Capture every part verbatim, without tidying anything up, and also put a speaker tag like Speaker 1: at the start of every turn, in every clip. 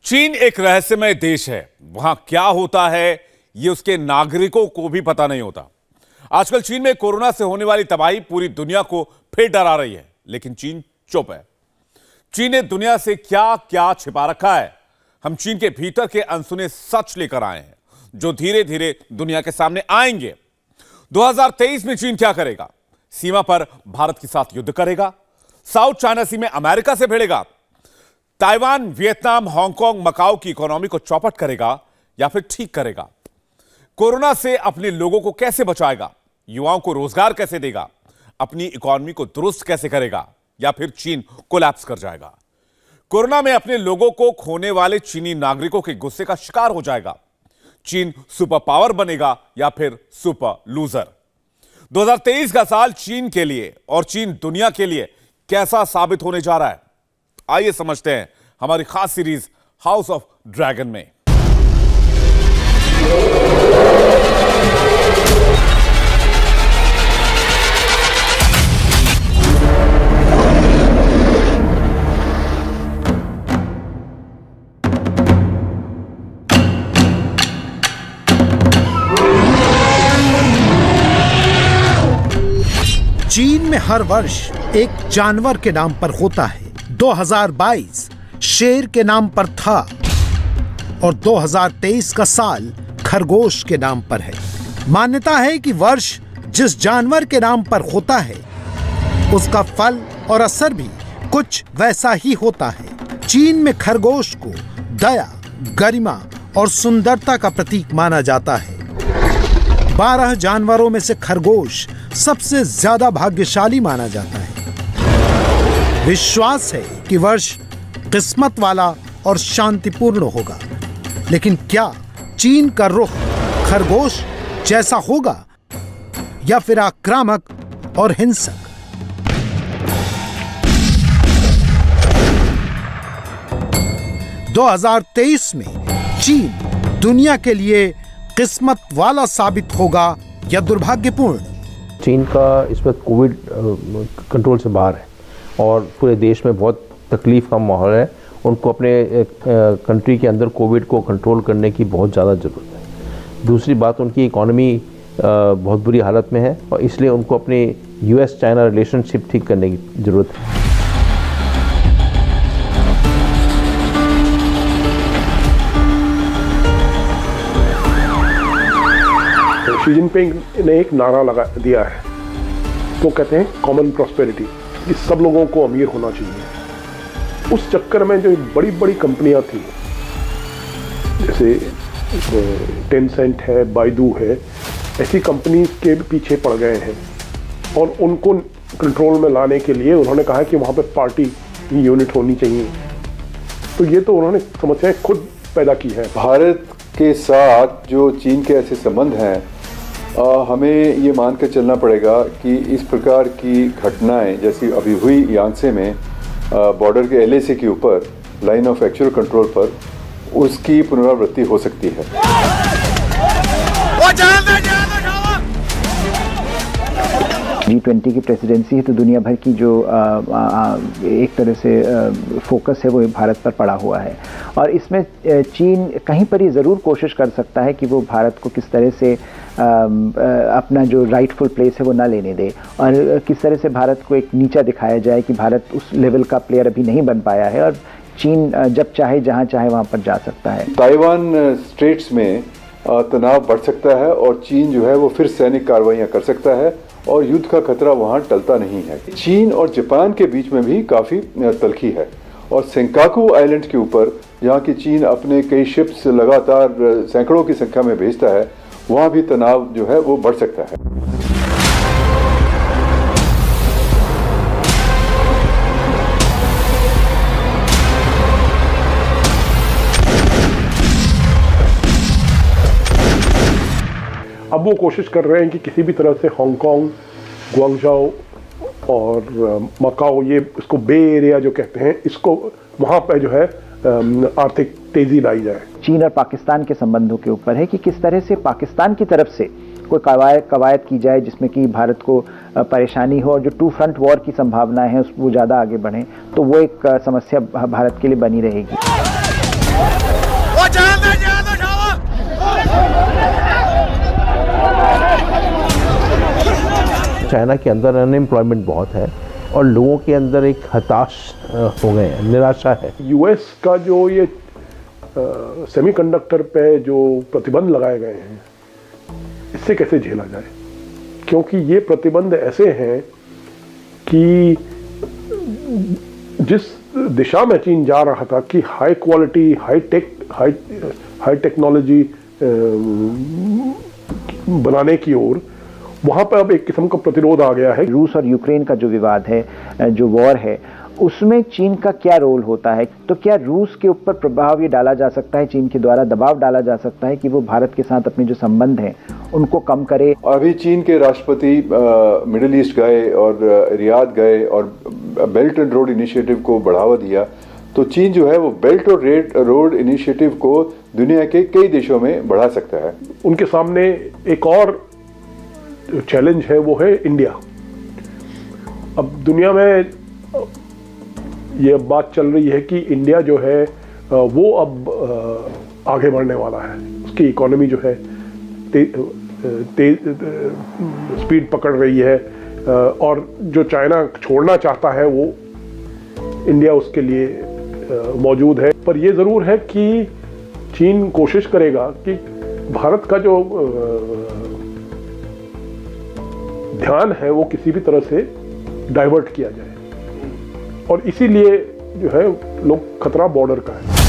Speaker 1: चीन एक रहस्यमय देश है। वहां क्या होता है ये उसके नागरिकों को भी पता नहीं होता। आजकल चीन में कोरोना से होने वाली तबाही पूरी दुनिया को फिर डरा रही है, लेकिन चीन चुप है। चीन ने दुनिया से क्या क्या छिपा रखा है। हम चीन के भीतर के अनसुने सच लेकर आए हैं, जो धीरे धीरे दुनिया के सामने आएंगे। दो हज़ार तेईस में चीन क्या करेगा? सीमा पर भारत के साथ युद्ध करेगा? साउथ चाइना सी में अमेरिका से भिड़ेगा? ताइवान, वियतनाम, हांगकांग, मकाओ की इकोनॉमी को चौपट करेगा या फिर ठीक करेगा? कोरोना से अपने लोगों को कैसे बचाएगा? युवाओं को रोजगार कैसे देगा? अपनी इकोनॉमी को दुरुस्त कैसे करेगा? या फिर चीन कोलैप्स कर जाएगा? कोरोना में अपने लोगों को खोने वाले चीनी नागरिकों के गुस्से का शिकार हो जाएगा। चीन सुपर पावर बनेगा या फिर सुपर लूजर? दो हज़ार तेईस का साल चीन के लिए और चीन दुनिया के लिए कैसा साबित होने जा रहा है, आइए समझते हैं हमारी खास सीरीज हाउस ऑफ ड्रैगन में।
Speaker 2: चीन में हर वर्ष एक जानवर के नाम पर होता है। दो हज़ार बाईस शेर के नाम पर था और दो हज़ार तेईस का साल खरगोश के नाम पर है। मान्यता है कि वर्ष जिस जानवर के नाम पर होता है उसका फल और असर भी कुछ वैसा ही होता है। चीन में खरगोश को दया, गरिमा और सुंदरता का प्रतीक माना जाता है। बारह जानवरों में से खरगोश सबसे ज्यादा भाग्यशाली माना जाता है। विश्वास है कि वर्ष किस्मत वाला और शांतिपूर्ण होगा। लेकिन क्या चीन का रुख खरगोश जैसा होगा या फिर आक्रामक और हिंसक? दो हज़ार तेईस में चीन दुनिया के लिए किस्मत वाला साबित होगा या दुर्भाग्यपूर्ण?
Speaker 3: चीन का इस वक्त कोविड कंट्रोल से बाहर है और पूरे देश में बहुत तकलीफ का माहौल है। उनको अपने कंट्री के अंदर कोविड को कंट्रोल करने की बहुत ज़्यादा ज़रूरत है। दूसरी बात, उनकी इकोनॉमी बहुत बुरी हालत में है और इसलिए उनको अपनी यूएस चाइना रिलेशनशिप ठीक करने की ज़रूरत है।
Speaker 4: शी जिनपिंग ने एक नारा लगा दिया है, तो कहते हैं कॉमन प्रॉस्पेरिटी, कि सब लोगों को अमीर होना चाहिए। उस चक्कर में जो बड़ी बड़ी कंपनियां थी, जैसे टेंसेंट है, बाइडू है, ऐसी कंपनी के पीछे पड़ गए हैं और उनको कंट्रोल में लाने के लिए उन्होंने कहा कि वहाँ पे पार्टी यूनिट होनी चाहिए। तो ये तो उन्होंने समस्याएं खुद पैदा की है।
Speaker 5: भारत के साथ जो चीन के ऐसे संबंध हैं, आ, हमें ये मान कर चलना पड़ेगा कि इस प्रकार की घटनाएं जैसी अभी हुई यांगसे में बॉर्डर के एलएसी के ऊपर लाइन ऑफ एक्चुअल कंट्रोल पर, उसकी पुनरावृत्ति हो सकती है।
Speaker 6: जी ट्वेंटी की प्रेसिडेंसी है तो दुनिया भर की जो आ, आ, एक तरह से आ, फोकस है वो भारत पर पड़ा हुआ है और इसमें चीन कहीं पर ही ज़रूर कोशिश कर सकता है कि वो भारत को किस तरह से आ, अपना जो राइटफुल प्लेस है वो ना लेने दे और किस तरह से भारत को एक नीचा दिखाया जाए कि भारत उस लेवल का प्लेयर अभी नहीं बन पाया है और चीन जब चाहे जहाँ चाहे वहाँ पर जा सकता है।
Speaker 5: ताइवान स्ट्रेट्स में तनाव बढ़ सकता है और चीन जो है वो फिर सैनिक कार्रवाइयाँ कर सकता है और युद्ध का खतरा वहां टलता नहीं है। चीन और जापान के बीच में भी काफ़ी तलखी है और सेंकाकू आइलैंड के ऊपर, जहां की चीन अपने कई शिप्स लगातार सैकड़ों की संख्या में भेजता है, वहां भी तनाव जो है वो बढ़ सकता है।
Speaker 4: अब वो कोशिश कर रहे हैं कि किसी भी तरह से हांगकांग, ग्वांगझाओ और मकाओ, ये इसको बे एरिया जो कहते हैं, इसको वहाँ पे जो है आर्थिक तेजी लाई जाए।
Speaker 6: चीन और पाकिस्तान के संबंधों के ऊपर है कि किस तरह से पाकिस्तान की तरफ से कोई कवायद कवायद की जाए जिसमें कि भारत को परेशानी हो और जो टू फ्रंट वॉर की संभावनाएं हैं वो ज़्यादा आगे बढ़ें, तो वो एक समस्या भारत के लिए बनी रहेगी।
Speaker 3: चाइना के अंदर अनएम्प्लॉयमेंट बहुत है और लोगों के अंदर एक हताश हो गए हैं, निराशा है।
Speaker 4: यूएस का जो ये सेमीकंडक्टर पे जो प्रतिबंध लगाए गए हैं, इससे कैसे झेला जाए, क्योंकि ये प्रतिबंध ऐसे हैं कि जिस दिशा में चीन जा रहा था कि high quality, high tech, high high technology बनाने की ओर, वहां पर अब एक किस्म का प्रतिरोध आ गया है।
Speaker 6: रूस और यूक्रेन का जो विवाद है, जो वॉर है, उसमें चीन का क्या रोल होता है? तो क्या रूस के ऊपर प्रभाव ये डाला जा सकता है, चीन के द्वारा दबाव डाला जा सकता है कि वो भारत के साथ अपने जो संबंध हैं उनको कम करे?
Speaker 5: अभी चीन के राष्ट्रपति मिडिल ईस्ट गए और रियाद गए और बेल्ट एंड रोड इनिशिएटिव को बढ़ावा दिया, तो चीन जो है वो बेल्ट और रोड इनिशिएटिव को दुनिया के कई देशों में बढ़ा सकता है।
Speaker 4: उनके सामने एक और चैलेंज है, वो है इंडिया। अब दुनिया में ये बात चल रही है कि इंडिया जो है वो अब आगे बढ़ने वाला है, उसकी इकोनॉमी जो है तेज ते, स्पीड पकड़ रही है, और जो चाइना छोड़ना चाहता है वो इंडिया उसके लिए मौजूद है। पर ये ज़रूर है कि चीन कोशिश करेगा कि भारत का जो ध्यान है वो किसी भी तरह से डाइवर्ट किया जाए, और इसीलिए जो है लोग खतरा बॉर्डर का है।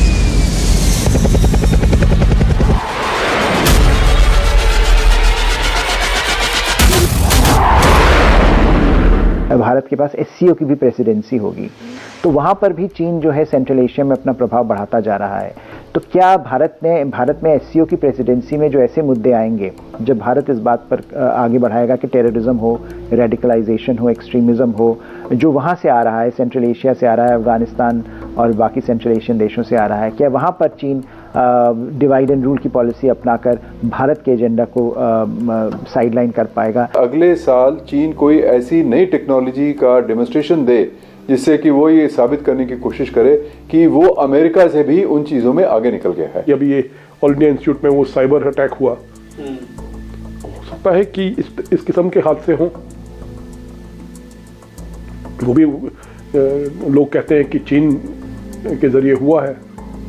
Speaker 6: भारत के पास एस सी ओ की भी प्रेसिडेंसी होगी, तो वहाँ पर भी चीन जो है सेंट्रल एशिया में अपना प्रभाव बढ़ाता जा रहा है। तो क्या भारत ने भारत में एस सी ओ की प्रेसिडेंसी में जो ऐसे मुद्दे आएंगे, जब भारत इस बात पर आगे बढ़ाएगा कि टेररिज्म हो, रेडिकलाइजेशन हो, एक्सट्रीमिज्म हो, जो वहाँ से आ रहा है, सेंट्रल एशिया से आ रहा है, अफगानिस्तान और बाकी सेंट्रल एशियन देशों से आ रहा है, क्या वहाँ पर चीन डिवाइड एंड रूल की पॉलिसी अपनाकर भारत के एजेंडा को साइडलाइन कर पाएगा?
Speaker 5: अगले साल चीन कोई ऐसी नई टेक्नोलॉजी का डेमोन्स्ट्रेशन दे जिससे कि वो ये साबित करने की कोशिश करे कि वो अमेरिका से भी उन चीज़ों में आगे निकल गया है।
Speaker 4: अभी ये ऑल इंडिया इंस्टीट्यूट में वो साइबर अटैक हुआ, हो सकता है कि इस इस किस्म के हादसे हों। वो भी लोग कहते हैं कि चीन के जरिए हुआ है।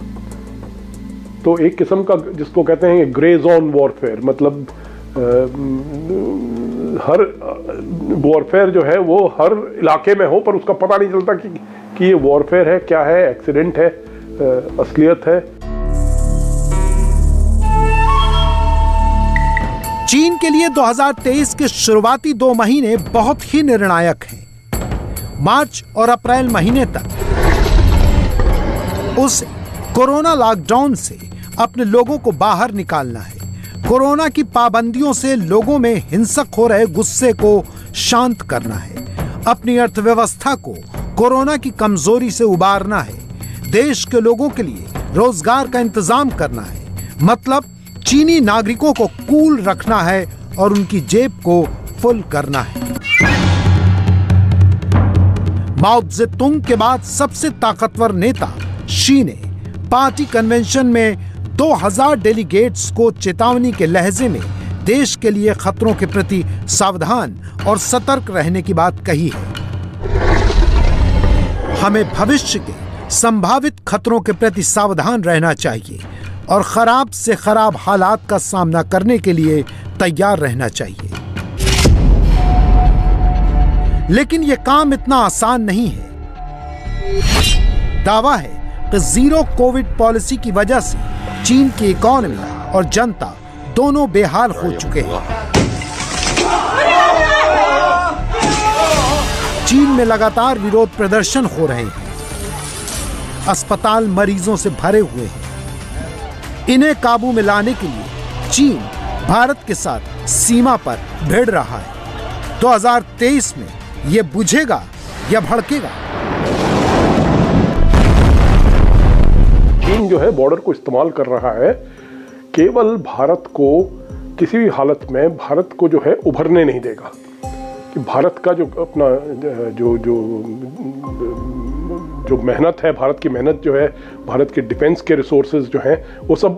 Speaker 4: तो एक किस्म का जिसको कहते हैं ग्रे जोन वॉरफेयर, मतलब आ, हर वॉरफेयर जो है वो हर इलाके में हो, पर उसका पता नहीं चलता कि, कि ये वॉरफेयर है, क्या है, एक्सीडेंट है, आ, असलियत है।
Speaker 2: चीन के लिए दो हज़ार तेईस के शुरुआती दो महीने बहुत ही निर्णायक हैं। मार्च और अप्रैल महीने तक उस कोरोना लॉकडाउन से अपने लोगों को बाहर निकालना है। कोरोना की पाबंदियों से लोगों में हिंसक हो रहे गुस्से को शांत करना है। अपनी अर्थव्यवस्था को कोरोना की कमजोरी से उबारना है। देश के लोगों के लिए रोजगार का इंतजाम करना है। मतलब चीनी नागरिकों को कूल रखना है और उनकी जेब को फुल करना है। माओ त्से-तुंग के बाद सबसे ताकतवर नेता शी ने पार्टी कन्वेंशन में दो हज़ार डेलीगेट्स को चेतावनी के लहजे में देश के लिए खतरों के प्रति सावधान और सतर्क रहने की बात कही है। हमें भविष्य के संभावित खतरों के प्रति सावधान रहना चाहिए और खराब से खराब हालात का सामना करने के लिए तैयार रहना चाहिए। लेकिन यह काम इतना आसान नहीं है। दावा है कि जीरो कोविड पॉलिसी की वजह से चीन की इकोनॉमी और जनता दोनों बेहाल हो चुके हैं। चीन में लगातार विरोध प्रदर्शन हो रहे हैं। अस्पताल मरीजों से भरे हुए हैं। इन्हें काबू में लाने के लिए चीन भारत के साथ सीमा पर भिड़ रहा है। दो हज़ार तेईस में यह बुझेगा या भड़केगा?
Speaker 4: चीन जो है बॉर्डर को इस्तेमाल कर रहा है केवल भारत को, किसी भी हालत में भारत को जो है उभरने नहीं देगा। कि भारत का जो अपना जो जो जो मेहनत है, भारत की मेहनत जो है, भारत के डिफेंस के रिसोर्सेज जो हैं वो सब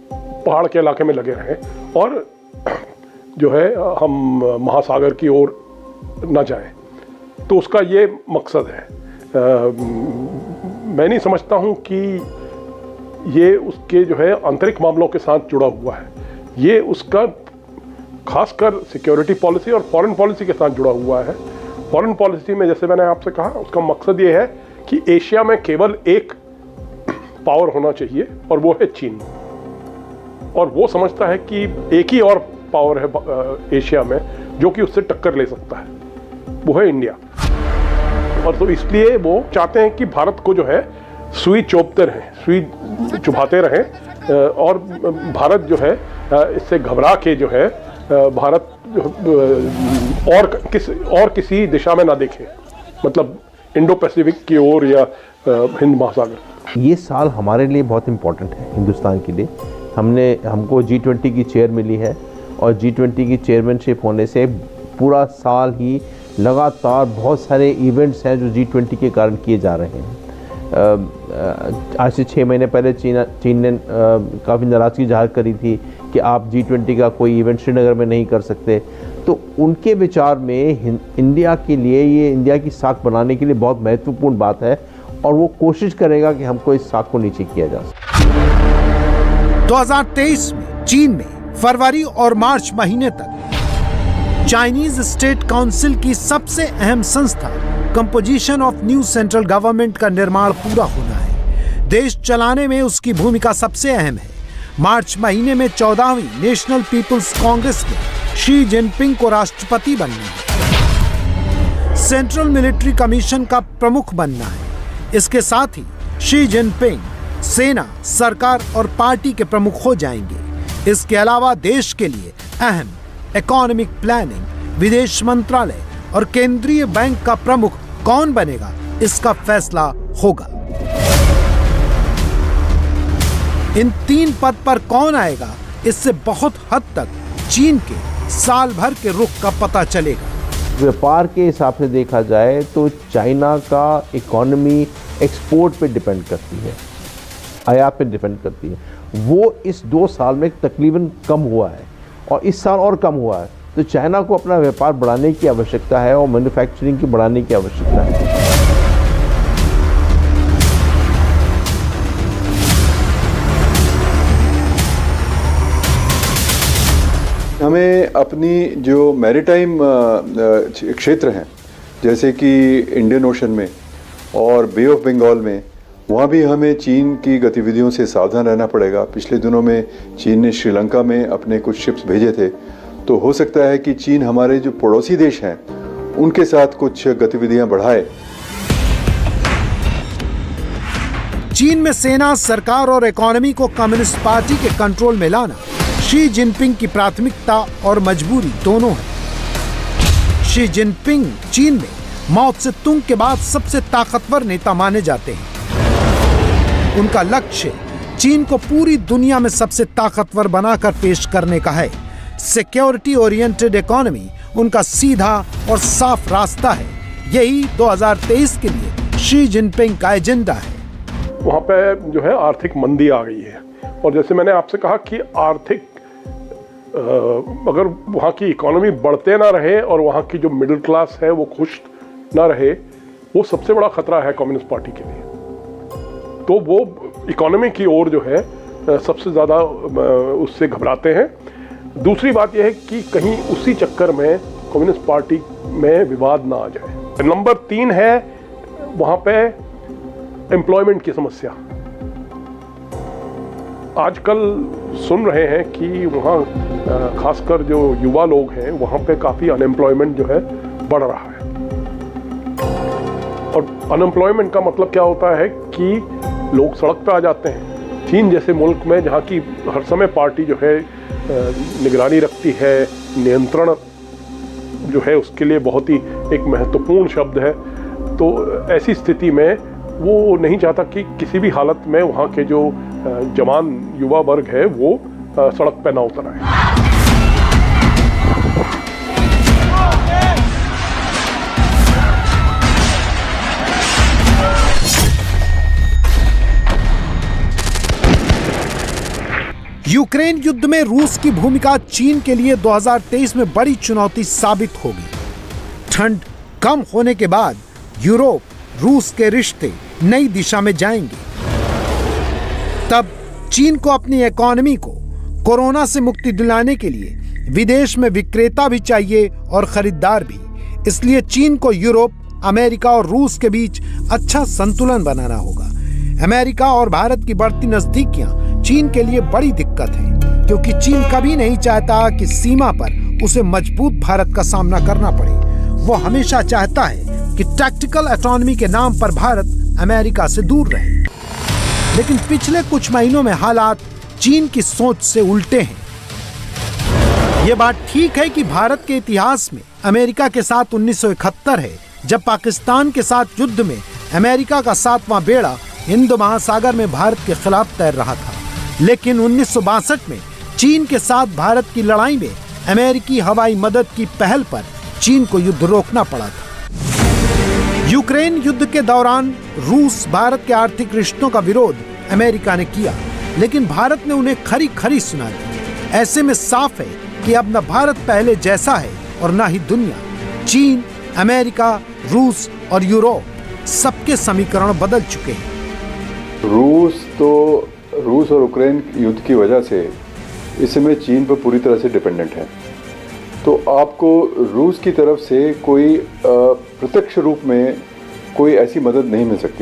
Speaker 4: पहाड़ के इलाके में लगे रहें और जो है हम महासागर की ओर ना जाए, तो उसका ये मकसद है। आ, मैं नहीं समझता हूँ कि ये उसके जो है आंतरिक मामलों के साथ जुड़ा हुआ है, ये उसका खासकर सिक्योरिटी पॉलिसी और फॉरेन पॉलिसी के साथ जुड़ा हुआ है। फॉरेन पॉलिसी में जैसे मैंने आपसे कहा, उसका मकसद ये है कि एशिया में केवल एक पावर होना चाहिए और वो है चीन, और वो समझता है कि एक ही और पावर है एशिया में जो कि उससे टक्कर ले सकता है, वो है इंडिया। और तो इसलिए वो चाहते हैं कि भारत को जो है सुई चोपते रहें, सुई चुभाते रहें, और भारत जो है इससे घबरा के जो है भारत और किस और किसी दिशा में ना देखे, मतलब इंडो पैसिफिक की ओर या हिंद महासागर।
Speaker 3: ये साल हमारे लिए बहुत इम्पोर्टेंट है हिंदुस्तान के लिए। हमने हमको जी ट्वेंटी की चेयर मिली है, और जी ट्वेंटी की चेयरमैनशिप होने से पूरा साल ही लगातार बहुत सारे इवेंट्स हैं जो जी ट्वेंटी के कारण किए जा रहे हैं। आज से छः महीने पहले चीन चीन ने काफ़ी नाराज़गी जाहिर करी थी कि आप जी ट्वेंटी का कोई इवेंट श्रीनगर में नहीं कर सकते। तो उनके विचार में इंडिया के लिए, ये इंडिया की साख बनाने के लिए बहुत महत्वपूर्ण बात है, और वो कोशिश करेगा कि हमको इस साख को नीचे किया जा सके।
Speaker 2: दो हज़ार तेईस में चीन में फरवरी और मार्च महीने तक चाइनीज स्टेट काउंसिल की सबसे अहम संस्था composition of new central government का निर्माण पूरा होना है। देश चलाने में उसकी भूमिका सबसे अहम है। मार्च महीने में चौदहवीं नेशनल पीपुल्स कांग्रेस में शी जिनपिंग को राष्ट्रपति बनना है। सेंट्रल मिलिट्री कमीशन का प्रमुख बनना है। इसके साथ ही शी जिनपिंग सेना, सरकार और पार्टी के प्रमुख हो जाएंगे। इसके अलावा देश के लिए अहम इकोनॉमिक प्लानिंग, विदेश मंत्रालय और केंद्रीय बैंक का प्रमुख कौन बनेगा, इसका फैसला होगा। इन तीन पद पर कौन आएगा, इससे बहुत हद तक चीन के साल भर के रुख का पता चलेगा।
Speaker 3: व्यापार के हिसाब से देखा जाए तो चाइना का इकोनॉमी एक्सपोर्ट पे डिपेंड करती है, आयात पे डिपेंड करती है। वो इस दो साल में तकरीबन कम हुआ है, और इस साल और कम हुआ है। तो चाइना को अपना व्यापार बढ़ाने की आवश्यकता है, और मैन्युफैक्चरिंग की बढ़ाने की आवश्यकता है।
Speaker 5: हमें अपनी जो मैरीटाइम क्षेत्र हैं, जैसे कि इंडियन ओशन में और बे ऑफ बंगाल में, वहाँ भी हमें चीन की गतिविधियों से सावधान रहना पड़ेगा। पिछले दिनों में चीन ने श्रीलंका में अपने कुछ शिप्स भेजे थे, तो हो सकता है कि चीन हमारे जो पड़ोसी देश हैं उनके साथ कुछ गतिविधियां बढ़ाए।
Speaker 2: चीन में सेना, सरकार और इकोनॉमी को कम्युनिस्ट पार्टी के कंट्रोल में लाना शी जिनपिंग की प्राथमिकता और मजबूरी दोनों है। शी जिनपिंग चीन में माओ त्से तुंग के बाद सबसे ताकतवर नेता माने जाते हैं। उनका लक्ष्य चीन को पूरी दुनिया में सबसे ताकतवर बनाकर पेश करने का है। सिक्योरिटी ओरिएंटेड इकोनॉमी उनका सीधा और साफ रास्ता है। यही दो हज़ार तेईस के लिए शी जिनपिंग का एजेंडा है।
Speaker 4: वहाँ पे जो है आर्थिक मंदी आ गई है, और जैसे मैंने आपसे कहा कि आर्थिक अगर वहाँ की इकोनॉमी बढ़ते ना रहे और वहाँ की जो मिडिल क्लास है वो खुश ना रहे, वो सबसे बड़ा खतरा है कम्युनिस्ट पार्टी के लिए। तो वो इकोनॉमी की ओर जो है सबसे ज़्यादा उससे घबराते हैं। दूसरी बात यह है कि कहीं उसी चक्कर में कम्युनिस्ट पार्टी में विवाद ना आ जाए। नंबर तीन है वहाँ पे एम्प्लॉयमेंट की समस्या। आजकल सुन रहे हैं कि वहाँ खासकर जो युवा लोग हैं वहाँ पे काफ़ी अनएम्प्लॉयमेंट जो है बढ़ रहा है। और अनएम्प्लॉयमेंट का मतलब क्या होता है कि लोग सड़क पे आ जाते हैं। चीन जैसे मुल्क में जहाँ की हर समय पार्टी जो है निगरानी रखती है, नियंत्रण जो है उसके लिए बहुत ही एक महत्वपूर्ण शब्द है, तो ऐसी स्थिति में वो नहीं चाहता कि किसी भी हालत में वहाँ के जो जवान युवा वर्ग है वो सड़क पे ना उतर आए।
Speaker 2: यूक्रेन युद्ध में रूस की भूमिका चीन के लिए दो हज़ार तेईस में बड़ी चुनौती साबित होगी। ठंड कम होने के बाद यूरोप रूस के रिश्ते नई दिशा में जाएंगे। तब चीन को अपनी इकोनॉमी को कोरोना से मुक्ति दिलाने के लिए विदेश में विक्रेता भी चाहिए और खरीदार भी। इसलिए चीन को यूरोप, अमेरिका और रूस के बीच अच्छा संतुलन बनाना होगा। अमेरिका और भारत की बढ़ती नजदीकियां चीन के लिए बड़ी दिक्कत है, क्योंकि चीन कभी नहीं चाहता कि सीमा पर उसे मजबूत भारत का सामना करना पड़े। वो हमेशा चाहता है कि टैक्टिकल ऑटोनॉमी के नाम पर भारत अमेरिका से दूर रहे। लेकिन पिछले कुछ महीनों में हालात चीन की सोच से उल्टे हैं। ये बात ठीक है कि भारत के इतिहास में अमेरिका के साथ उन्नीस सौ इकहत्तर है, जब पाकिस्तान के साथ युद्ध में अमेरिका का सातवां बेड़ा हिंद महासागर में भारत के खिलाफ तैर रहा था। लेकिन उन्नीस सौ बासठ में चीन के साथ भारत की लड़ाई में अमेरिकी हवाई मदद की पहल पर चीन को युद्ध रोकना पड़ा था। यूक्रेन युद्ध के दौरान रूस भारत के आर्थिक रिश्तों का विरोध अमेरिका ने किया, लेकिन भारत ने उन्हें खरी खरी सुना दी। ऐसे में साफ है कि अब न भारत पहले जैसा है और न ही दुनिया। चीन, अमेरिका, रूस और यूरोप सबके समीकरण बदल चुके हैं।
Speaker 5: रूस तो रूस और यूक्रेन युद्ध की वजह से इस समय चीन पर पूरी तरह से डिपेंडेंट है। तो आपको रूस की तरफ से कोई प्रत्यक्ष रूप में कोई ऐसी मदद नहीं मिल सकती।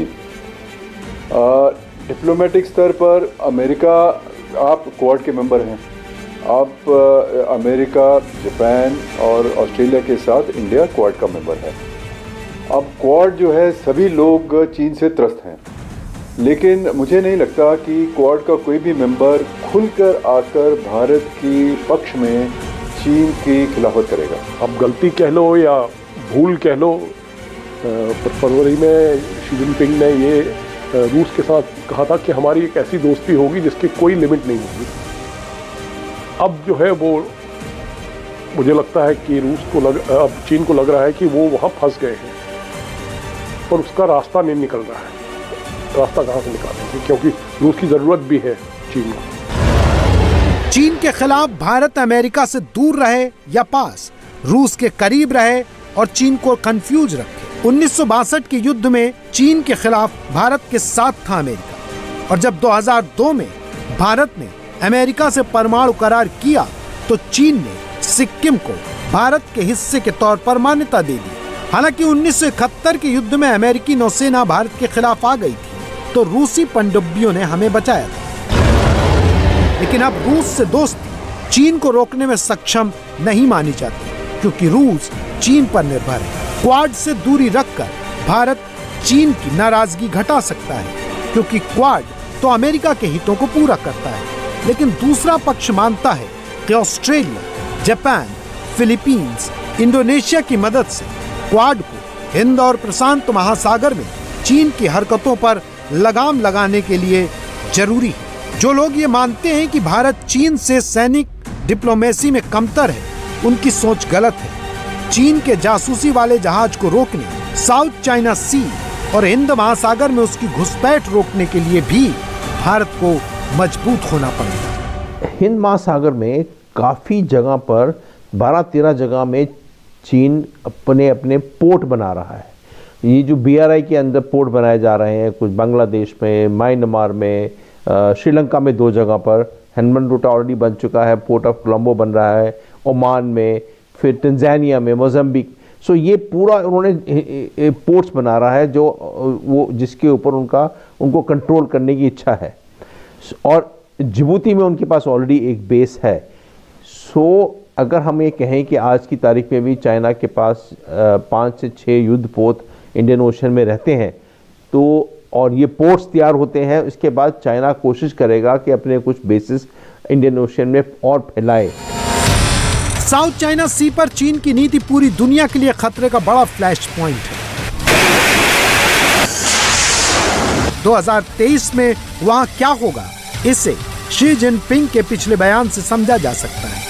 Speaker 5: डिप्लोमेटिक स्तर पर अमेरिका, आप क्वाड के मेंबर हैं, आप अमेरिका, जापान और ऑस्ट्रेलिया के साथ इंडिया क्वाड का मेंबर है। अब क्वाड जो है सभी लोग चीन से त्रस्त हैं, लेकिन मुझे नहीं लगता कि क्वाड का कोई भी मेंबर खुलकर आकर भारत की पक्ष में चीन की खिलाफत करेगा।
Speaker 4: अब गलती कह लो या भूल कह लो, फरवरी में शी जिनपिंग ने ये रूस के साथ कहा था कि हमारी एक ऐसी दोस्ती होगी जिसकी कोई लिमिट नहीं होगी। अब जो है वो मुझे लगता है कि रूस को लग अब चीन को लग रहा है कि वो वहाँ फंस गए हैं और उसका रास्ता नहीं निकल रहा है। रास्ता कहाँ से निकालेंगे, क्योंकि रूस की ज़रूरत भी है चीन को।
Speaker 2: चीन के खिलाफ भारत अमेरिका से दूर रहे या पास, रूस के करीब रहे और चीन को कंफ्यूज रखे। उन्नीस सौ बासठ के युद्ध में चीन के खिलाफ भारत के साथ था अमेरिका, और जब दो हज़ार दो में भारत ने अमेरिका से परमाणु करार किया तो चीन ने सिक्किम को भारत के हिस्से के तौर पर मान्यता दे दी। हालांकि उन्नीस सौ इकहत्तर के युद्ध में अमेरिकी नौसेना भारत के खिलाफ आ गई थी, तो रूसी पनडुब्बियों ने हमें बचाया था। लेकिन अब रूस से दोस्ती चीन को रोकने में सक्षम नहीं मानी जाती, क्योंकि रूस चीन पर निर्भर है। क्वाड से दूरी रखकर भारत चीन की नाराजगी घटा सकता है, क्योंकि क्वाड तो अमेरिका के हितों को पूरा करता है। लेकिन दूसरा पक्ष मानता है कि ऑस्ट्रेलिया, जापान, फिलीपींस, इंडोनेशिया की मदद से क्वाड को हिंद और प्रशांत महासागर में चीन की हरकतों पर लगाम लगाने के लिए जरूरी है। जो लोग ये मानते हैं कि भारत चीन से सैनिक डिप्लोमेसी में कमतर है, उनकी सोच गलत है। चीन के जासूसी वाले जहाज को रोकने, साउथ चाइना सी और हिंद महासागर में उसकी घुसपैठ रोकने के लिए भी भारत को मजबूत होना पड़ेगा।
Speaker 3: हिंद महासागर में काफ़ी जगह पर बारह तेरह जगह में चीन अपने अपने पोर्ट बना रहा है। ये जो बी आर आई के अंदर पोर्ट बनाए जा रहे हैं, कुछ बांग्लादेश में, म्यांमार में, श्रीलंका में दो जगह पर, हेनमनटोटा ऑलरेडी बन चुका है, पोर्ट ऑफ कोलंबो बन रहा है ओमान में, फिर तंजानिया में, मोज़म्बिक। सो ये पूरा उन्होंने पोर्ट्स बना रहा है जो वो जिसके ऊपर उनका उनको कंट्रोल करने की इच्छा है। और जिबूती में उनके पास ऑलरेडी एक बेस है। सो अगर हम ये कहें कि आज की तारीख में भी चाइना के पास पाँच से छः युद्ध पोत इंडियन ओशन में रहते हैं, तो और ये पोर्ट्स तैयार होते हैं, इसके बाद चाइना कोशिश करेगा कि अपने कुछ बेसिस इंडियन ओशन में और फैलाए।
Speaker 2: साउथ चाइना सी पर चीन की नीति पूरी दुनिया के लिए खतरे का बड़ा फ्लैश पॉइंट है। दो हज़ार तेईस में वहां क्या होगा, इसे शी जिनपिंग के पिछले बयान से समझा जा सकता है।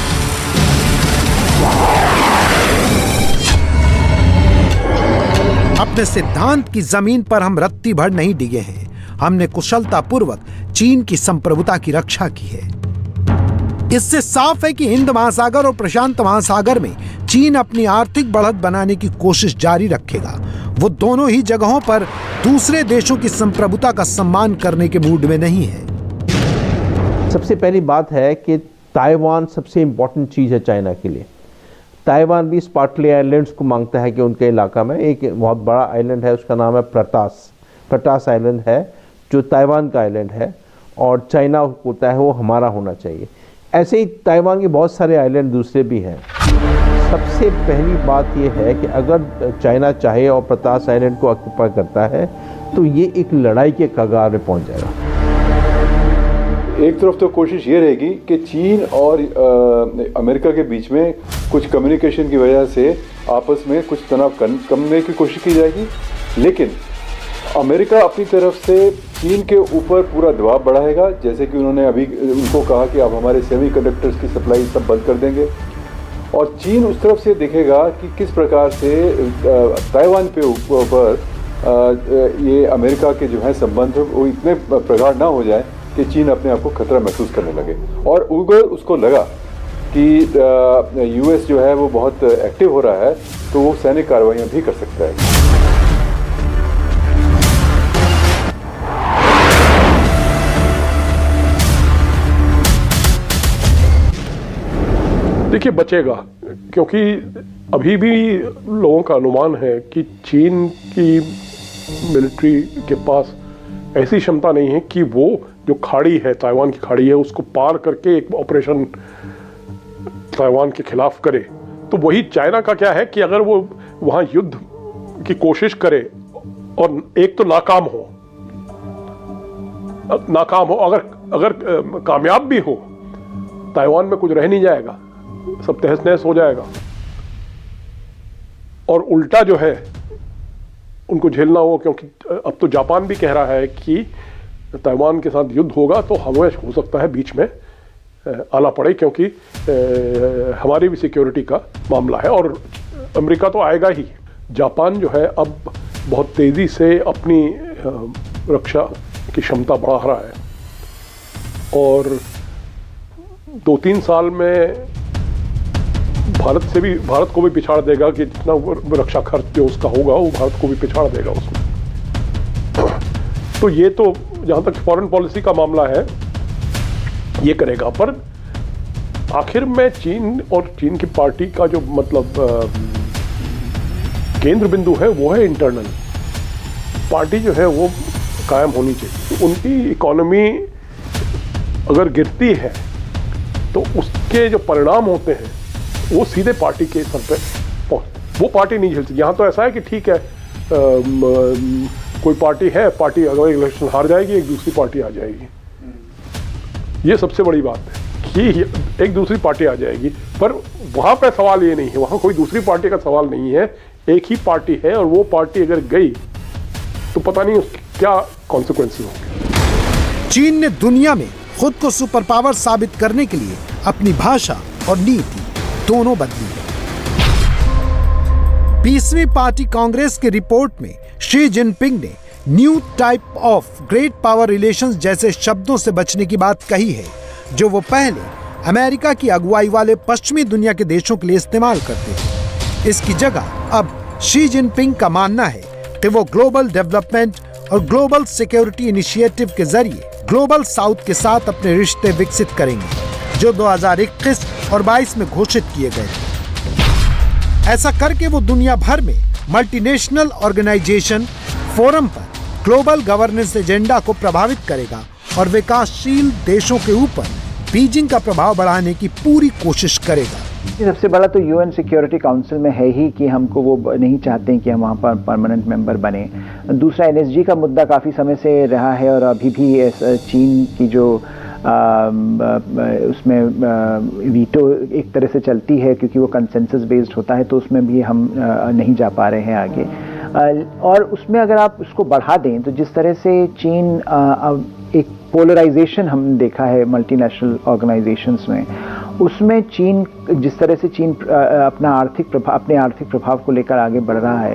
Speaker 2: अपने सिद्धांत की जमीन पर हम रत्ती भर नहीं डिगे हैं। हमने कुशलता पूर्वक चीन की संप्रभुता की रक्षा की है। इससे साफ है कि हिंद महासागर और प्रशांत महासागर में चीन अपनी आर्थिक बढ़त बनाने की कोशिश जारी रखेगा, वो दोनों ही जगहों पर दूसरे देशों की संप्रभुता का सम्मान करने के मूड में नहीं है।
Speaker 3: सबसे पहली बात है कि ताइवान सबसे इम्पोर्टेंट चीज़ है चाइना के लिए। ताइवान भी स्पार्टली आइलैंड्स को मांगता है कि उनके इलाका में एक बहुत बड़ा आइलैंड है, उसका नाम है प्रतास प्रतास आइलैंड है, जो ताइवान का आइलैंड है, और चाइना होता है वो हमारा होना चाहिए। ऐसे ही ताइवान के बहुत सारे आइलैंड दूसरे भी हैं। सबसे पहली बात यह है कि अगर चाइना चाहे और प्रतास आइलैंड को ऑक्यूपाई करता है तो ये एक लड़ाई के कगार में पहुंच जाएगा।
Speaker 5: एक तरफ तो कोशिश ये रहेगी कि चीन और आ, अमेरिका के बीच में कुछ कम्युनिकेशन की वजह से आपस में कुछ तनाव कम करने की कोशिश की जाएगी, लेकिन अमेरिका अपनी तरफ से चीन के ऊपर पूरा दबाव बढ़ाएगा। जैसे कि उन्होंने अभी उनको कहा कि आप हमारे सेमीकंडक्टर्स की सप्लाई सब बंद कर देंगे, और चीन उस तरफ से देखेगा कि किस प्रकार से ताइवान पे ऊपर ये अमेरिका के जो है संबंध वो इतने प्रगाढ़ ना हो जाए कि चीन अपने आप को खतरा महसूस करने लगे। और अगर उसको लगा कि यूएस जो है वो बहुत एक्टिव हो रहा है तो वो सैनिक कार्रवाइयाँ भी कर सकता है।
Speaker 4: देखिए बचेगा, क्योंकि अभी भी लोगों का अनुमान है कि चीन की मिलिट्री के पास ऐसी क्षमता नहीं है कि वो जो खाड़ी है, ताइवान की खाड़ी है, उसको पार करके एक ऑपरेशन ताइवान के खिलाफ करे। तो वही चाइना का क्या है कि अगर वो वहां युद्ध की कोशिश करे और एक तो नाकाम हो नाकाम हो अगर अगर कामयाब भी हो, ताइवान में कुछ रह नहीं जाएगा, सब तहस नहस हो जाएगा। और उल्टा जो है उनको झेलना हो, क्योंकि अब तो जापान भी कह रहा है कि ताइवान के साथ युद्ध होगा तो हमें हो सकता है बीच में आना पड़े, क्योंकि हमारी भी सिक्योरिटी का मामला है। और अमेरिका तो आएगा ही। जापान जो है अब बहुत तेज़ी से अपनी रक्षा की क्षमता बढ़ा रहा है, और दो तीन साल में भारत से भी भारत को भी पिछाड़ देगा कि जितना रक्षा खर्च जो उसका होगा वो भारत को भी पिछाड़ देगा उसमें। तो ये तो जहाँ तक फॉरेन पॉलिसी का मामला है ये करेगा, पर आखिर में चीन और चीन की पार्टी का जो मतलब केंद्र बिंदु है वो है इंटरनल। पार्टी जो है वो कायम होनी चाहिए। उनकी इकोनॉमी अगर गिरती है तो उसके जो परिणाम होते हैं वो सीधे पार्टी के सर पे पहुँच, वो पार्टी नहीं झेलती। यहाँ तो ऐसा है कि ठीक है, आ, म, कोई पार्टी है, पार्टी अगर इलेक्शन हार जाएगी एक दूसरी पार्टी आ जाएगी। ये सबसे बड़ी बात है कि एक दूसरी पार्टी आ जाएगी, पर वहाँ पे सवाल ये नहीं है, वहाँ कोई दूसरी पार्टी का सवाल नहीं है, एक ही पार्टी है, और वो पार्टी अगर गई तो पता नहीं उसके क्या कॉन्सिक्वेंसेस होंगे।
Speaker 2: चीन ने दुनिया में खुद को सुपर पावर साबित करने के लिए अपनी भाषा और नीति दोनों बदली है। बीसवीं पार्टी कांग्रेस की रिपोर्ट में शी जिनपिंग ने new type of great power relations जैसे शब्दों से बचने की बात कही है, जो वो पहले अमेरिका की अगुवाई वाले पश्चिमी दुनिया के देशों के लिए इस्तेमाल करते थे। इसकी जगह अब शी जिनपिंग का मानना है कि वो ग्लोबल डेवलपमेंट और ग्लोबल सिक्योरिटी इनिशिएटिव के जरिए ग्लोबल साउथ के साथ अपने रिश्ते विकसित करेंगे, जो दो हज़ार इक्कीस और बाईस में घोषित किए गए थे। ऐसा करके वो दुनिया भर में मल्टीनेशनल ऑर्गेनाइजेशन फोरम पर ग्लोबल गवर्नेंस एजेंडा को प्रभावित करेगा और विकासशील देशों के ऊपर बीजिंग का प्रभाव बढ़ाने की पूरी कोशिश करेगा।
Speaker 6: सबसे बड़ा तो यूएन सिक्योरिटी काउंसिल में है ही कि हमको वो नहीं चाहते हैं कि हम वहाँ पर परमानेंट मेंबर बने। दूसरा एनएसजी का मुद्दा काफ़ी समय से रहा है और अभी भी चीन की जो आ, उसमें वीटो एक तरह से चलती है, क्योंकि वो कंसेंसस बेस्ड होता है, तो उसमें भी हम आ, नहीं जा पा रहे हैं आगे। आ, और उसमें अगर आप उसको बढ़ा दें तो जिस तरह से चीन आ, एक पोलराइजेशन हमने देखा है मल्टीनेशनल ऑर्गेनाइजेशंस में, उसमें चीन जिस तरह से चीन अपना आर्थिक प्रभाव अपने आर्थिक प्रभाव को लेकर आगे बढ़ रहा है,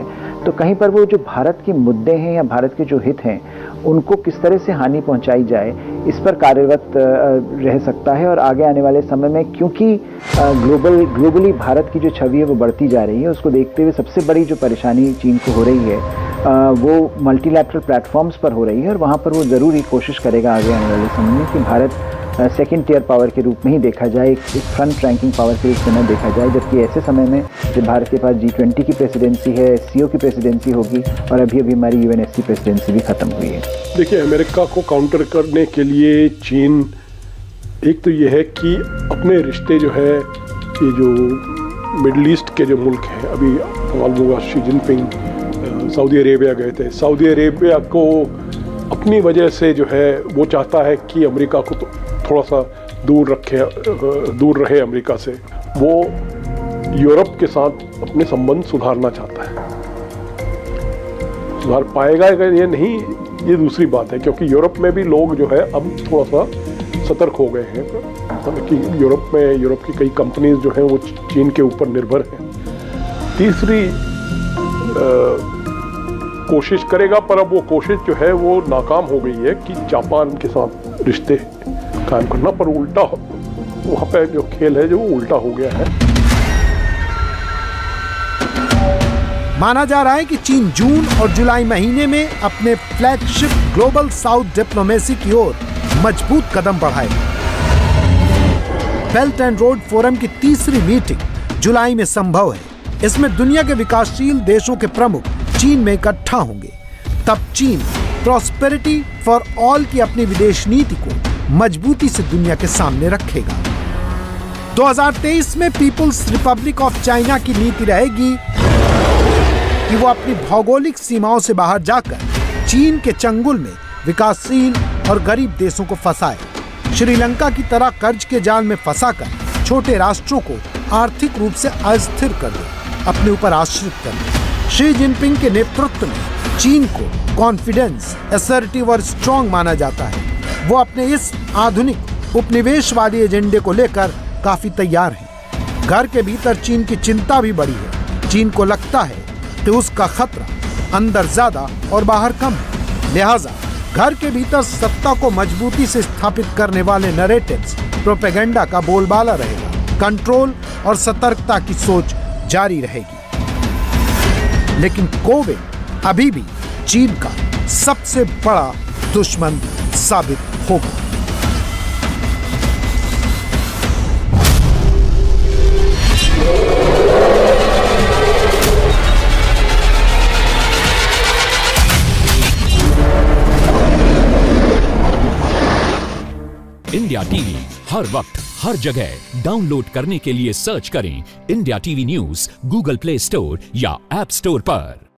Speaker 6: तो कहीं पर वो जो भारत के मुद्दे हैं या भारत के जो हित हैं उनको किस तरह से हानि पहुंचाई जाए, इस पर कार्यरत रह सकता है। और आगे आने वाले समय में, क्योंकि ग्लोबल ग्लोबली भारत की जो छवि है वो बढ़ती जा रही है, उसको देखते हुए सबसे बड़ी जो परेशानी चीन को हो रही है वो मल्टीलैटरल प्लेटफॉर्म्स पर हो रही है। और वहाँ पर वो ज़रूर ही कोशिश करेगा आगे आने वाले समय में कि भारत सेकेंड टियर पावर के रूप में ही देखा जाए, एक फ्रंट रैंकिंग पावर के रूप में न देखा जाए। जबकि ऐसे समय में जब भारत के पास जी ट्वेंटी की प्रेसिडेंसी है, एस सी ओ की प्रेसिडेंसी होगी और अभी अभी हमारी U N S C presidency भी ख़त्म हुई है।
Speaker 4: देखिए, अमेरिका को काउंटर करने के लिए चीन, एक तो ये है कि अपने रिश्ते जो है, ये जो मिडल ईस्ट के जो मुल्क हैं, अभी सवाल होगा शी जिनपिंग सऊदी अरेबिया गए थे। सऊदी अरेबिया को अपनी वजह से जो है वो चाहता है कि अमेरिका को तो थोड़ा सा दूर रखे, दूर रहे अमेरिका से। वो यूरोप के साथ अपने संबंध सुधारना चाहता है। सुधार पाएगा या नहीं, ये दूसरी बात है, क्योंकि यूरोप में भी लोग जो है अब थोड़ा सा सतर्क हो गए हैं कि यूरोप में यूरोप की कई कंपनीज जो हैं वो चीन के ऊपर निर्भर हैं। तीसरी आ, कोशिश करेगा, पर अब वो कोशिश जो है वो नाकाम हो गई है कि जापान के साथ रिश्ते कायम करना, पर उल्टा वहाँ पे जो खेल है जो उल्टा हो गया है।
Speaker 2: माना जा रहा है कि चीन जून और जुलाई महीने में अपने फ्लैगशिप ग्लोबल साउथ डिप्लोमेसी की ओर मजबूत कदम बढ़ाएगा। बेल्ट एंड रोड फोरम की तीसरी मीटिंग जुलाई में संभव है। इसमें दुनिया के विकासशील देशों के प्रमुख चीन में इकट्ठा होंगे। तब चीन प्रॉस्पेरिटी फॉर ऑल की अपनी विदेश नीति को मजबूती से दुनिया के सामने रखेगा। दो हज़ार तेईस में पीपुल्स रिपब्लिक ऑफ चाइना की नीति रहेगी कि वो अपनी भौगोलिक सीमाओं से बाहर जाकर चीन के चंगुल में विकासशील और गरीब देशों को फंसाए, श्रीलंका की तरह कर्ज के जाल में फंसाकर छोटे राष्ट्रों को आर्थिक रूप से अस्थिर कर दे, अपने ऊपर आश्रित कर दे। शी जिनपिंग के नेतृत्व में चीन को कॉन्फिडेंस, असर्टिव और स्ट्रॉन्ग माना जाता है। वो अपने इस आधुनिक उपनिवेशवादी एजेंडे को लेकर काफी तैयार हैं। घर के भीतर चीन की चिंता भी बढ़ी है। चीन को लगता है कि उसका खतरा अंदर ज्यादा और बाहर कम है। लिहाजा घर के भीतर सत्ता को मजबूती से स्थापित करने वाले नैरेटिव्स, प्रोपेगेंडा का बोलबाला रहेगा। कंट्रोल और सतर्कता की सोच जारी रहेगी। लेकिन कोविड अभी भी चीन का सबसे बड़ा दुश्मन साबित होगा।
Speaker 7: इंडिया टीवी हर वक्त हर जगह डाउनलोड करने के लिए सर्च करें India TV news Google Play Store या ऐप स्टोर पर।